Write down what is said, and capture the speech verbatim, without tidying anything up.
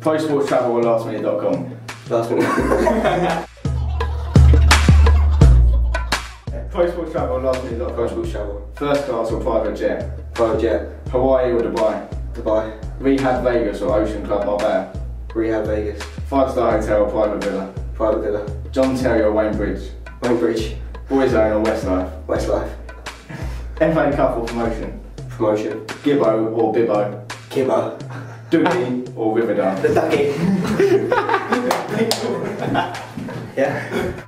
Post sports travel or last minute dot com? Last minute. Post sports travel or last minute dot com? Post sports travel. First class or private jet? Private jet. Hawaii or Dubai? Dubai. Rehab Vegas or Ocean Club Marbella? Rehab Vegas. Five star hotel or private villa? Private villa. John Terry or Wayne Bridge? Wayne Bridge. Boyzone or Westlife? Westlife. F A Cup or promotion? Promotion. Gibbo or Bibbo? Gibbo. Dougie or Riverdale? The Dougie. Yeah.